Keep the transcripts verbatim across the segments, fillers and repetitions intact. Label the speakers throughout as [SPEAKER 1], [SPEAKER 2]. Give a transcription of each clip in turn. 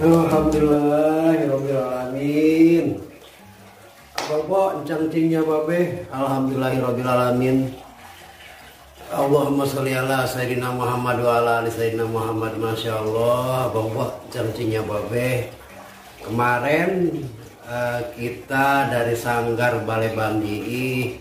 [SPEAKER 1] Alhamdulillahirobbilalamin. Apa po encang-cingnya babe? Alhamdulillahirobbilalamin. Allahumma sholli ala sayyidina Muhammad wa ala ali sayyidina Muhammad. Masya Allah. Apa po encang-cingnya babe? Kemarin uh, kita dari Sanggar Balai Banggi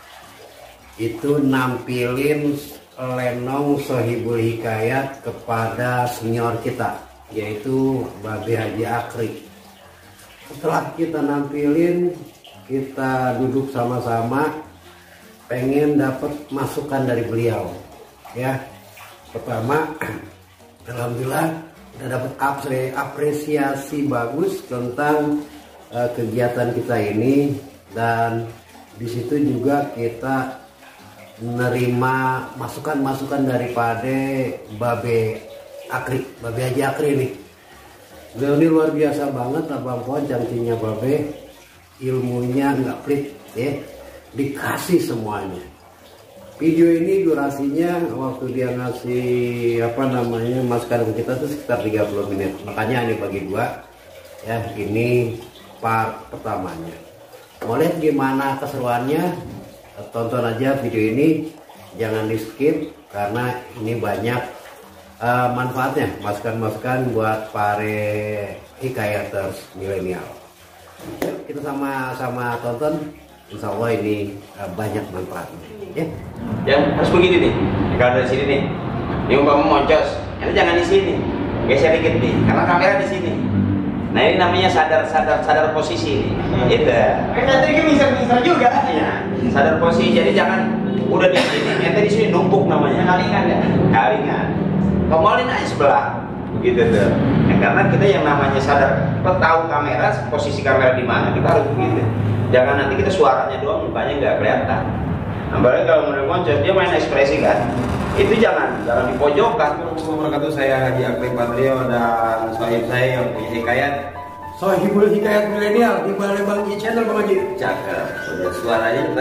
[SPEAKER 1] itu nampilin lenong Sohibul Hikayat kepada senior kita, yaitu Babe Haji Akri. Setelah kita nampilin, kita duduk sama-sama, pengen dapat masukan dari beliau. Ya, pertama, alhamdulillah udah dapat apresiasi bagus tentang uh, kegiatan kita ini, dan di situ juga kita menerima masukan-masukan daripada Babe Akri, Babe Haji Akri nih. Beliau ini luar biasa banget, abang pohon cantiknya Babe, ilmunya nggak pelit, ya, dikasih semuanya. Video ini durasinya waktu dia ngasih apa namanya masukan ke kita tuh sekitar tiga puluh menit, makanya ini bagi dua, ya. Ini part pertamanya. Mau lihat gimana keseruannya? Tonton aja video ini, jangan di skip karena ini banyak Uh, manfaatnya, masukan-masukan buat para hikayaters milenial. Kita sama-sama tonton, insya Allah ini uh, banyak manfaatnya. Ya,
[SPEAKER 2] yang harus begini nih, kalau dari sini nih, ini umpama moncos, ini jangan di sini, geser dikit nih, karena kamera di sini. Nah ini namanya sadar sadar sadar posisi, hmm. Itu.
[SPEAKER 3] Nanti ini bisa-bisa juga.
[SPEAKER 2] Ya, sadar posisi, jadi jangan udah di sini, nanti di sini numpuk namanya.
[SPEAKER 3] Kalingan ya.
[SPEAKER 2] Kalingan. Komolin aja sebelah, begitu tuh. Ya, karena kita yang namanya sadar, kita tahu kamera, posisi kamera di mana, kita harus begitu. Jangan nanti kita suaranya doang, mukanya nggak kelihatan. Nah, apalagi kalau menurut Moncos, dia main ekspresi kan, itu jangan, jangan dipojokkan.
[SPEAKER 4] Assalamualaikum, saya Haji Akri Patrio dan sahib saya yang punya hikayat
[SPEAKER 1] Sohibul Hikayat milenial di Balai Banggi channel Bang Haji.
[SPEAKER 4] Cakep, udah suaranya kita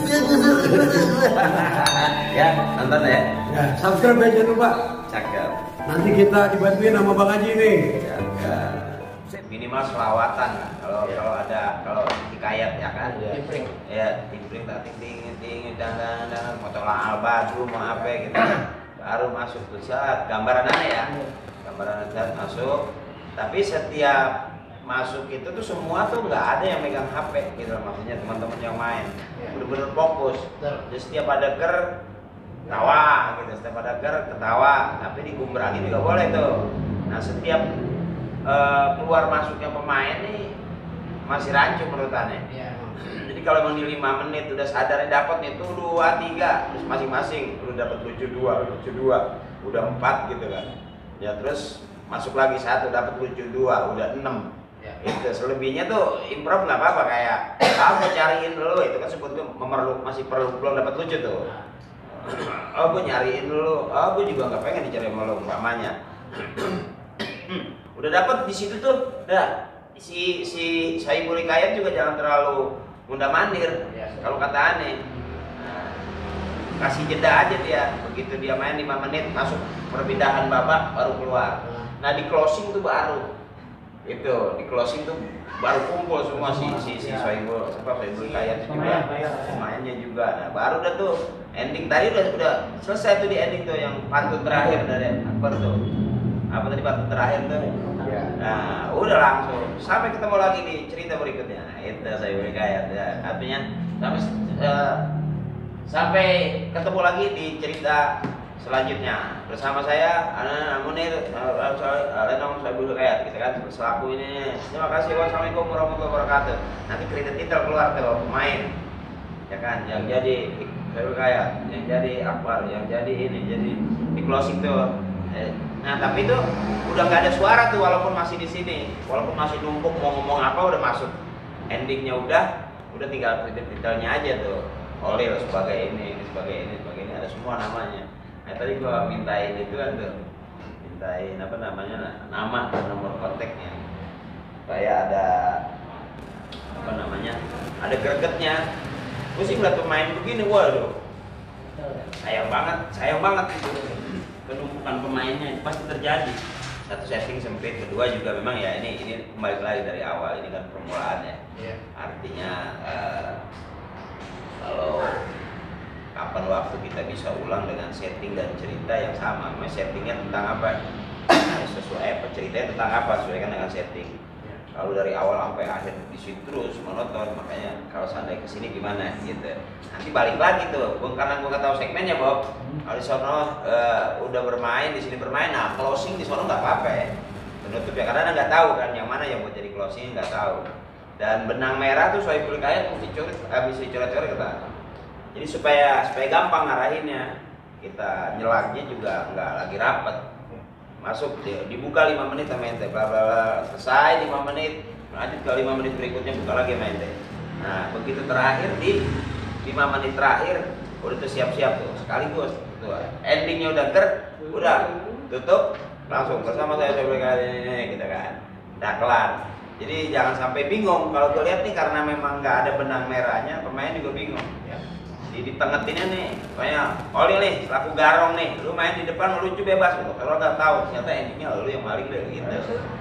[SPEAKER 4] ya, nonton ya.
[SPEAKER 1] Ya, subscribe aja jangan lupa.
[SPEAKER 4] Cakep.
[SPEAKER 1] Nanti kita dibantuin sama Bang Haji nih.
[SPEAKER 4] Cakep.
[SPEAKER 2] Minimal selawatan lah. Kalau
[SPEAKER 4] Ya.
[SPEAKER 2] kalau ada kalau hikayat ya kan.
[SPEAKER 4] Ya.
[SPEAKER 2] Timpring. Ya, timpring tak ting ting ting dan dan dan motola albadru mau apa gitu. Baru masuk tuh saat gambaran aneh ya. Gambaran saat masuk. Tapi setiap masuk itu tuh semua tuh nggak ada yang megang H P gitu, maksudnya teman-teman yang main bener-bener fokus. Jadi setiap ada ger ketawa gitu, setiap ada ger ketawa, tapi digumbrangin juga boleh tuh. Nah setiap uh, keluar masuknya pemain nih masih rancu menurut aneh. Jadi kalau emang di lima menit udah sadarnya dapat nih tuh dua tiga, terus masing-masing udah dapat lucu dua, lucu dua, udah empat gitu kan. Ya terus masuk lagi satu dapat lucu dua, udah enam. Itu selebihnya tuh improv nggak apa-apa, kayak aku cariin dulu, itu kan sebut memerlu masih perlu belum dapat lucu tuh. Oh gue nyariin dulu, oh gue juga nggak pengen dicari sama lo umpamanya. Udah dapat di situ tuh, udah si si Sohibul Hikayat juga jangan terlalu munda mandir. Kalau kata aneh, kasih jeda aja dia, begitu dia main lima menit masuk perpindahan babak baru keluar. Nah di closing tuh baru itu, di closing tuh baru kumpul semua si si si Sohibul apa Sohibul Hikayat juga, pemainnya juga. Nah baru udah tuh ending tadi udah udah selesai tuh di ending tuh yang pantun terakhir dari Akbar tuh. Apa tadi pantun terakhir tuh? Nah udah langsung sampai ketemu lagi di cerita berikutnya. Nah, itu Sohibul Hikayat ya. Artinya sampai uh, sampai ketemu lagi di cerita selanjutnya bersama saya Ana Munir Lenong Sohibul Hikayat gitu kan, selaku ini. Terima kasih, wassalamualaikum warahmatullahi wabarakatuh. Nanti kredit titel keluar tuh pemain ya kan, yang jadi Sohibul Hikayat, yang jadi Akbar, yang jadi ini, jadi di closing tuh. Nah tapi itu udah nggak ada suara tuh, walaupun masih di sini, walaupun masih numpuk mau ngomong apa udah masuk endingnya, udah udah tinggal kredit titelnya aja tuh, Olil sebagai ini, ini sebagai ini, sebagai ini, ada semua namanya. Nah tadi gua mintain itu kan tuh, mintain apa namanya, nama dan nomor kontaknya, supaya ada apa namanya, ada gregetnya. Gue sih ngeliat pemain begini, waduh, sayang banget, sayang banget itu penumpukan pemainnya pasti terjadi. satu setting sempit, kedua juga memang ya ini ini kembali lagi dari awal, ini kan permulaan ya.
[SPEAKER 1] Iya.
[SPEAKER 2] Artinya uh, kalau kapan waktu kita bisa ulang dengan setting dan cerita yang sama, memang settingnya tentang apa, sesuai apa, ceritanya tentang apa, sesuaikan dengan setting. Kalau dari awal sampai akhir di situ terus monoton, makanya kalau seandainya kesini gimana gitu. Nanti balik lagi tuh, gua, karena gua nggak tahu segmennya Bob. Kalau di sono uh, udah bermain, di sini bermain, nah closing di sono nggak apa-apa ya. Penutup ya, karena nggak tahu kan yang mana yang buat jadi closing, nggak tahu. Dan benang merah tuh Sohibul Hikayat mesti coret, habis dicoret-coret kita. Jadi supaya supaya gampang ngarahinnya, kita nyelaknya juga nggak lagi rapet. Masuk dibuka lima menit sama ente, bla bla bla, selesai lima menit, lanjut ke lima menit berikutnya buka lagi sama ente. Nah begitu terakhir di lima menit terakhir udah tuh siap-siap tuh sekaligus tuh endingnya udah ger, udah tutup langsung bersama saya Sohibul Hikayat gitu kan, udah kelar. Jadi jangan sampai bingung kalau gue lihat nih, karena memang nggak ada benang merahnya, pemain juga bingung. Di tengetinnya nih, kayak Oli nih, selaku garong nih, lu main di depan lu lucu bebas gitu. Kalau nggak tahu, ternyata endingnya lu yang maling deh gitu.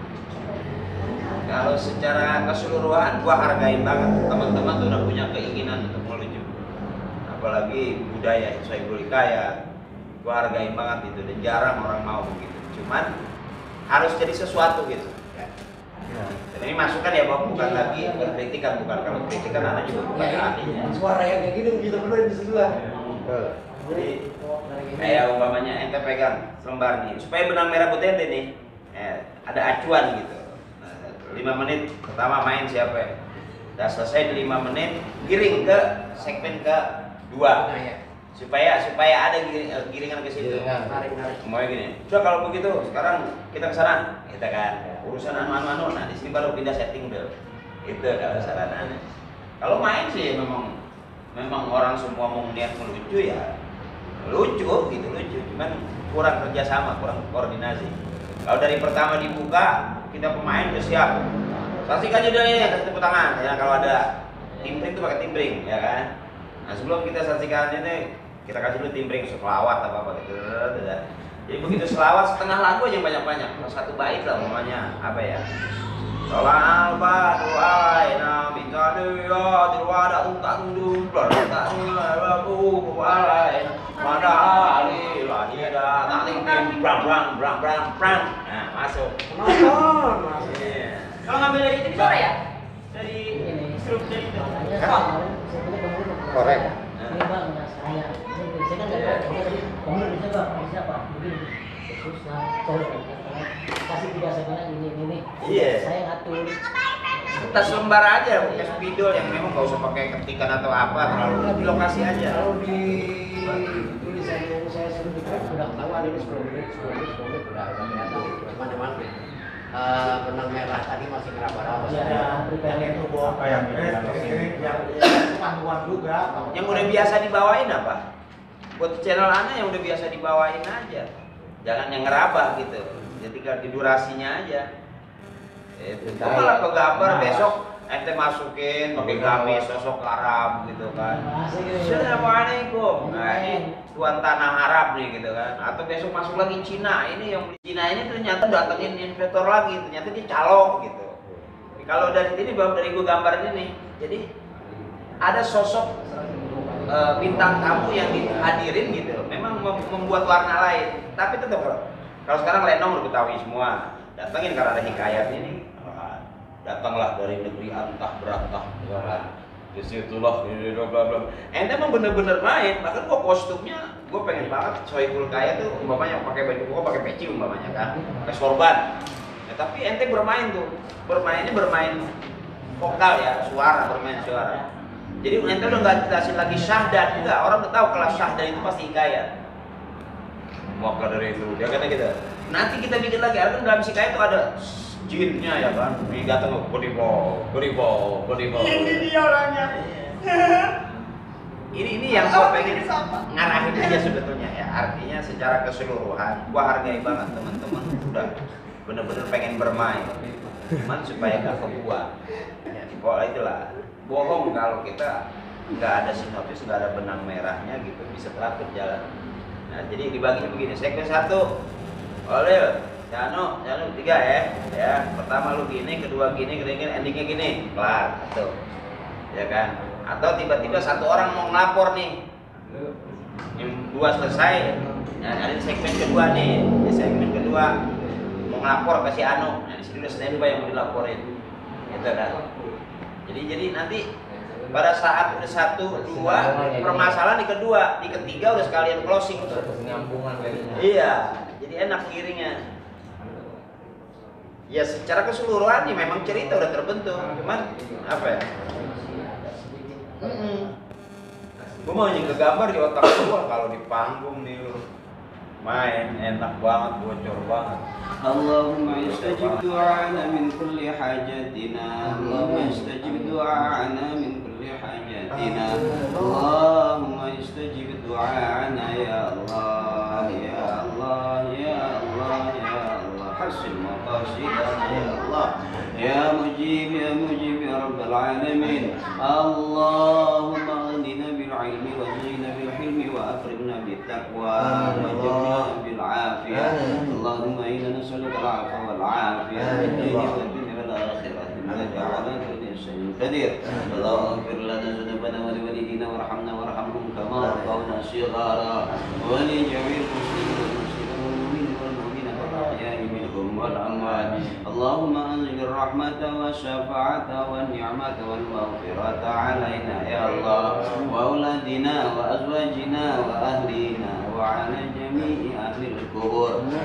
[SPEAKER 2] Kalau secara keseluruhan, gua hargain banget teman-teman tuh udah punya keinginan untuk melucu. Apalagi budaya Sohibul Hikayat, gua hargain banget itu, dan jarang orang mau begitu. Cuman harus jadi sesuatu gitu. Dan ini masukan ya Bob, bukan lagi kritikan, bukan kalau kritikan anak juga bukan ahlinya.
[SPEAKER 1] Suara yang kayak gini bisa bener di sebelah.
[SPEAKER 2] Jadi kayak umpamanya ente pegang lembar nih, supaya benang merah buat ente nih, eh, ada acuan gitu. Nah, lima menit pertama main siapa ya? Udah selesai di lima menit, giring ke segmen ke dua. Supaya supaya ada giring, giringan ke situ. Semuanya gini. Coba kalau begitu, sekarang kita ke sana, kita kan urusan anu-anu, nah di sini baru pindah setting dulu. Itu kalau sarannya. Kalau main sih memang memang orang semua mau niat melucu ya lucu gitu, lucu, cuman kurang kerjasama, kurang koordinasi. Kalau dari pertama dibuka, kita pemain udah siap, saksikan aja dulu ya, kasih tepuk tangan ya. Kalau ada timbring tuh pakai timbring ya kan. Nah sebelum kita saksikan ini, kita kasih dulu timbring selawat apa apa gitu. Jadi begitu selawat setengah lagu aja banyak-banyak, satu bait lah namanya apa ya? Salam badu aina minta dia dirwada untak dulu berada lagu aina mana ali lahida taling tim brang brang brang brang brang. Nah masuk.
[SPEAKER 1] Nonton, masuk.
[SPEAKER 3] Kalau ngambil dari itu suara ya? Dari grup dari itu.
[SPEAKER 4] Korek.
[SPEAKER 5] Ini bang, saya, ini saya kan nggak tahu, jadi kamu bisa bang, bisa pak, begini, susah, sorry, kasih tiga segmen ini ini,
[SPEAKER 2] Iya.
[SPEAKER 5] saya ngatur.
[SPEAKER 2] Kertas lembar aja, bekas spidol yang memang nggak usah pakai ketikan atau apa, terlalu di lokasi aja.
[SPEAKER 1] Kalau di tulisan yang saya suruh bikin sudah ketahuan ini sepuluh menit, sepuluh menit, sepuluh menit udah udah kelihatan. Cuman memang eh, benang merah tadi masih ngeraba-raba.
[SPEAKER 5] Ya, prepare
[SPEAKER 1] itu
[SPEAKER 3] Apa yang ini yang panduan juga.
[SPEAKER 2] Yang udah biasa dibawain apa? Buat channel Ana yang udah biasa dibawain aja. Jangan yang ngerabah gitu. Jadi kalau di durasinya aja. Itu malah ke gambar besok ente masukin pakai gamis sosok Arab gitu kan. Assalamualaikum. Nah ini tuan tanah Arab nih gitu kan. Atau besok masuk lagi Cina. Ini yang Cina ini ternyata datengin investor lagi. Ternyata dia calok gitu. Kalau dari sini baru dari gua gambar ini nih. Jadi ada sosok e, bintang tamu yang dihadirin gitu. Memang mem membuat warna lain. Tapi tetap kalau kalau sekarang Lenong udah ketahui semua. Datengin karena ada hikayat ini. Datanglah dari negeri antah berantah, ya kan? Disitulah, bla bla bla. Ente emang bener-bener main, bahkan gua kostumnya, gua pengen banget Sohibul Hikayat tuh, umpamanya pakai baju gua pakai peci umpamanya kan, pakai sorban. Ya, tapi ente bermain tuh, bermainnya bermain vokal ya, suara, bermain suara. Jadi ente udah nggak jelasin lagi syahdan juga, orang udah tahu kalau syahdan itu pasti hikayat. Maka dari itu, dia kata gitu. Nanti kita bikin lagi, kan dalam hikayat tuh ada jinnya ya kan, ini datang ke beribo, beribo, beribo.
[SPEAKER 3] Ini dia orangnya.
[SPEAKER 2] Ini ini yang gua pengen ngarahin aja sebetulnya ya. Artinya secara keseluruhan, gua hargai banget teman-teman udah bener-bener pengen bermain. Cuman supaya nggak kebuang. Ya, pola itulah. Bohong kalau kita nggak ada sinopsis, nggak ada benang merahnya gitu, bisa telat berjalan. Nah, jadi dibagi begini. Segmen satu, oleh Jano, Jano tiga ya. Ya, pertama lu gini, kedua gini, ketiga gini, endingnya gini, kelar. Tuh. Ya kan? Atau tiba-tiba satu orang mau ngelapor nih. Yang dua selesai, nah, ada segmen kedua nih. Di segmen kedua mau ngelapor ke si Anu. Nah, di sini udah standby yang mau dilaporin. Gitu kan. Jadi jadi nanti pada saat udah satu, dua, permasalahan di kedua, di ketiga udah sekalian closing tuh.
[SPEAKER 4] Penyambungan kayaknya.
[SPEAKER 2] Iya, jadi enak kiringnya. Ya secara keseluruhan nih memang cerita udah terbentuk, cuman apa ya? Hmm. Gue mau nyinggung gambar di otak gua kalau di panggung nih lu main enak banget, bocor banget. Allahumma istajib du'ana min kulli hajatina. Allahumma istajib du'ana min kulli hajatina. Allahumma istajib du'ana ya Allah ya Allah ya Allah ya Allah. Hasil maqasidana ya Allah. Ya mujib ya mujib ya rabbal alamin. Allahumma aghnina bil ilmi wa zina bil hilmi wa akrimna bit taqwa wa jannibna bil afiyah. Allahumma inna nas'aluka al afwa wal afiyah fid dunya wad dunya wal akhirah. Innaka ala kulli shay'in qadir. Allahumma ighfir lana dhunubana wa li walidina warhamna warhamhum kama rabbawna shighara wa li jami'il muslimin wal muslimat wal mu'minin wal mu'minat wal ahya'i minhum wal amwat. اللهم أنزل الرحمة والشفاعة والنعمة والمغفرة علينا يا الله وأولادنا وأزواجنا وأهلنا وعلى جميع أهل القبور.